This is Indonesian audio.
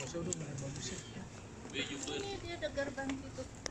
Bagusnya udah bener bagus ya. Ini dia ada gerbang gitu.